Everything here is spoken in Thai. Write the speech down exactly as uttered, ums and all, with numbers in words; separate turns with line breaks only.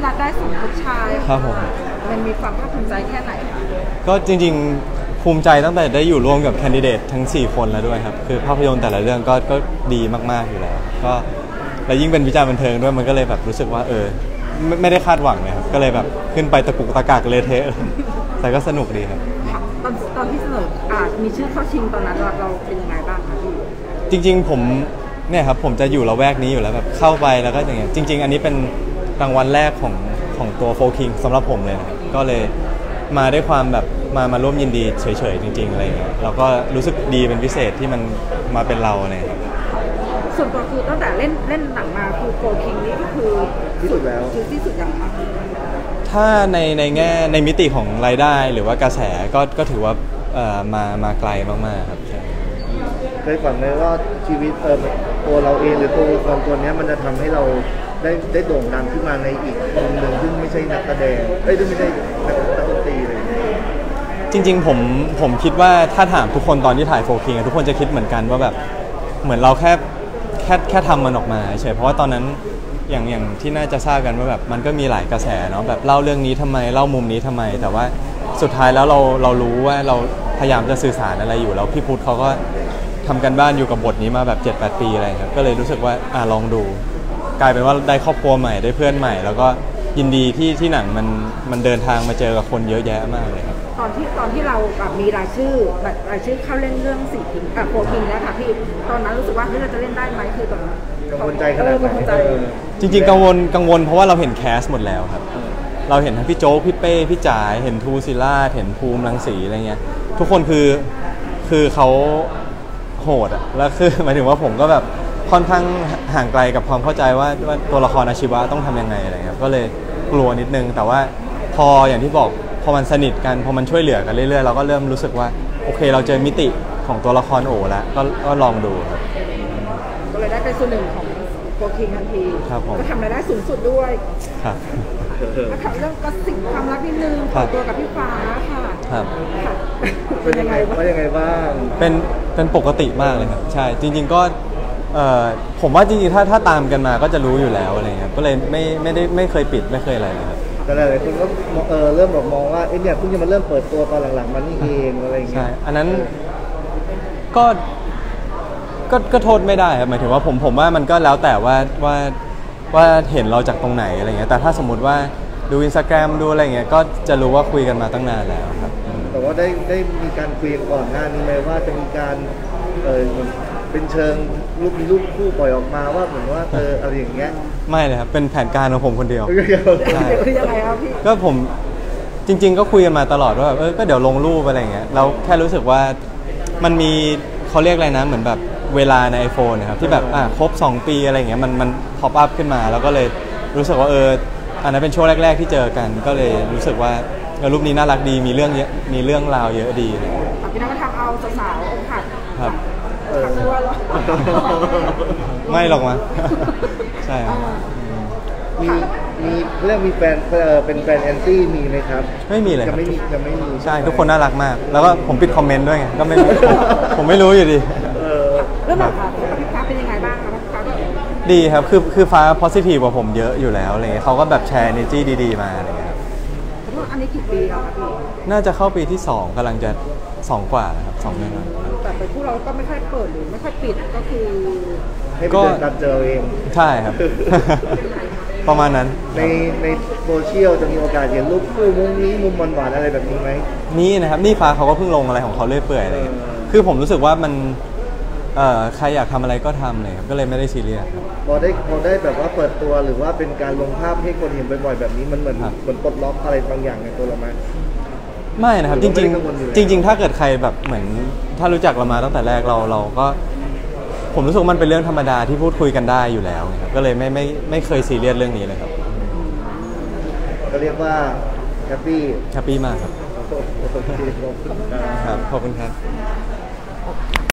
นัดได้สองลูกชาย
ครับผม
มันมีความภาคภูมิใจแค่ไหน
ก็จริงๆภูมิใจตั้งแต่ได้อยู่ร่วมกับแคนดิเดตทั้งสี่คนแล้วด้วยครับคือภาพยนตร์แต่ละเรื่องก็ก็ดีมากๆอยู่แล้วก็และยิ่งเป็นวิจารณ์บันเทิงด้วยมันก็เลยแบบรู้สึกว่าเออไม่ไม่ได้คาดหวังเลยครับก็เลยแบบขึ้นไปตะกุกตะกักเลยเทะแต่ก็สนุกดีครับ
ตอนตอนที่เสนออ่ามีชื่อเข้าชิงตอนนั้นเราเราเป็นยังไงบ้างคะพี่
จริงๆผมเนี่ยครับผมจะอยู่ละแวกนี้อยู่แล้วแบบเข้าไปแล้วก็อย่างเงี้ยจริงๆอันนี้เป็นรางวัลแรกของของตัวโฟร์คิงสำหรับผมเลยนะครับก็เลยมาด้วยความแบบมามาร่วมยินดีเฉยๆจริงๆอะไรเงี้ยเราก็รู้สึกดีเป็นพิเศษที่มันมาเป็นเราอะไรครับ
ส่วนตัวคือตั้งแต่เล่นเล่นหนังมาคือโฟร์คิงนี้ก็คือ
ที่สุดแล้ว
คือที่สุดอย่างมาก
ถ้าในในแง่ในมิติของรายได้หรือว่ากระแสก็ก็ถือว่าเอ่อมามาไกลมากๆครับ
เคยฝันไหมว่าชีวิตเออตัวเราเองหรือตัวละครตัวนี้มันจะทำให้เราได้ได้โด่งดังขึ้นมาในอีกมุมหนึ่งซึ่งไม่ใช่นักแสดงเอ้ยไม่ใช่นักนักดนตรีเลย
จริงๆผมผมคิดว่าถ้าถามทุกคนตอนที่ถ่ายโฟร์คิงทุกคนจะคิดเหมือนกันว่าแบบเหมือนเราแค่แค่แค่ทำมันออกมาเฉยเพราะว่าตอนนั้นอย่างอย่างที่น่าจะทราบกันว่าแบบมันก็มีหลายกระแสเนาะแบบเล่าเรื่องนี้ทำไมเล่ามุมนี้ทำไมแต่ว่าสุดท้ายแล้วเราเรารู้ว่าเราพยายามจะสื่อสารอะไรอยู่แล้วพี่พุทธเขาก็ทำกันบ้านอยู่กับบทนี้มาแบบ เจ็ดแปด ปีอะไรครับก็เลยรู้สึกว่าอ่าลองดูกลายเป็นว่าได้ครอบครัวใหม่ได้เพื่อนใหม่แล้วก็ยินดีที่ที่หนังมันมันเดินทางมาเจอกับคนเยอะแยะมากเลยครับ
ตอนที่ตอนที่เราแบบมีรายชื่อแบบรายชื่อเข้าเล่นเรื่องสี่พิงอ่ะโฟร์พิงแล้วค่ะพี่ตอนนั้นรู้สึกว่าเราจะเล่นได้ไหมคือตอนนั้น
กังวลใจขนาดไหน
จริงๆกังวลกังวลเพราะว่าเราเห็นแคสหมดแล้วครับเราเห็นทั้งพี่โจ๊กพี่เป้พี่จ๋าเห็นทูซิล่าเห็นภูมิรังสีอะไรเงี้ยทุกคนคือคือเขาโหดอะแล้วคือหมายถึงว่าผมก็แบบค่อนข้างห่างไกลกับความเข้าใจว่าว่าตัวละครอาชีวะต้องทำยังไงอะไรครับก็เลยกลัวนิดนึงแต่ว่าพออย่างที่บอกพอมันสนิทกันพอมันช่วยเหลือกันเรื่อยๆเราก็เริ่มรู้สึกว่าโอเคเราเจอมิติของตัวละครโอแล้วก็ก็ลองดูครับ
ก็เลยได้เป็นส่วนหนึ่งของโฟร์คิงทันทีก็ทำรายได้สูงสุดด้วย
ครับ
นะคะเรื่องก็สิ่งความรักนิดนึงตัวกับพี่ฟ้าค่ะ
ครับ
เป็นยังไงว่ายังไงบ้าง
เป็นเป็นปกติมากเลยครับใช่จริงๆก็เอ่อผมว่าจริงๆถ้าถ้าตามกันมาก็จะรู้อยู่แล้วอะไรเงี้ยก็เลยไม่ไม่ได้ไม่เคยปิดไม่เคยอะไรเลยครับ
แต่หลายๆคนก็เออเริ่มแบบมองว่าเอ้ยเนี่ยเพิ่งจะมาเริ่มเปิดตัวตอนหลังๆมันนี่เองอะไรเงี้ย
ใช่อันนั้นก็ก็ก็โทษไม่ได้ครับหมายถึงว่าผมผมว่ามันก็แล้วแต่ว่าว่าว่าเห็นเราจากตรงไหนอะไรเงี้ยแต่ถ้าสมมติว่าดู Instagram ดูอะไรเงี้ยก็จะรู้ว่าคุยกันมาตั้งนานแล้วครับ
แต่ว่าได้ได้มีการคุยก่อนหน้านี้ไหมว่าจะมีการเออเป็นเชิงรูปมีรูปคู่ปล่อยออกมาว่าเหมือนว่าเอออะไรอย่างเงี้ย
ไม่เลยครับเป็นแผนการของผมคนเดียว
ใช่คือยังไงครับพี่
ก็ผมจริงๆก็คุยกันมาตลอดว่าเออก็เดี๋ยวลงรูปอะไรเงี้ยเราแค่รู้สึกว่ามันมีเขาเรียกอะไรนะเหมือนแบบเวลาใน iPhone นะครับที่แบบอ่ะครบสองปีอะไรเงี้ยมันมันพ็อปอัพขึ้นมาแล้วก็เลยรู้สึกว่าเอออันนั้นเป็นช่วงแรกๆที่เจอกันก็เลยรู้สึกว่ารูปนี้น่ารักดีมีเรื่องเยอะมีเรื่องราวเยอะดี
พี่นักก็ทำเอาสาวๆอกหัก
ครับ
ตัวหรอ
ไม่หรอกมั้งใช่
มีมีเรื่องมีแฟนเป็นแฟนแอนตี้มีไหมครับ
ไม่มีเลย
จะไม่มีจะไม่มี
ใช่ทุกคนน่ารักมากแล้วก็ผมปิดคอมเมนต์ด้วยไงก็ไม่ผมไม่รู้อยู่ดี
เรื่องแบบพี่ฟ้าเป็นยังไงบ้างครับฟ้า
ดีครับคือคือฟ้า positive กว่าผมเยอะอยู่แล้วอะไรเงี้ยเขาก็แบบแชร์ energy ดีๆมาอะไรเงี้ย
อันนี้กี่ปีแล้วครับพี่
น่าจะเข้าปีที่สองกำลังจะสองกว่าครับสองเดือน
แต่ไปคู่เราก็ไม่ค่อยเปิดหรือไม่ค่อยปิดก็คือ
ให้ไปเดินตามเจอเอง
ใช่ครับประมาณนั้น
ในในโซเชียลจะมีโอกาสเห็นรูปคู่มุมนี้มุมหวานๆอะไรแบบนี้ไหม
นี่นะครับนี่ฟ้าเขาก็เพิ่งลงอะไรของเขาเรื่อยเปื่อยอะไรคือผมรู้สึกว่ามันเอ่อใครอยากทำอะไรก็ทำเลยครับก็เลยไม่ได้ซีเรียสครับ
พอได้พอได้แบบว่าเปิดตัวหรือว่าเป็นการลงภาพให้คนเห็นบ่อยๆแบบนี้มันเหมือนเหมือนปลดล็อกอะไรบางอย่างในตัวเราไหม
ไม่นะครับจริงๆจริงๆถ้าเกิดใครแบบเหมือนถ้ารู้จักเรามาตั้งแต่แรกเราเราก็ผมรู้สึกมันเป็นเรื่องธรรมดาที่พูดคุยกันได้อยู่แล้วครับก็เลยไม่ไม่ไม่เคยซีเรียสเรื่องนี้เลยครับ
ก็เรียกว่าแฮปปี้
แฮปปี้มากครับครับขอบคุณครับ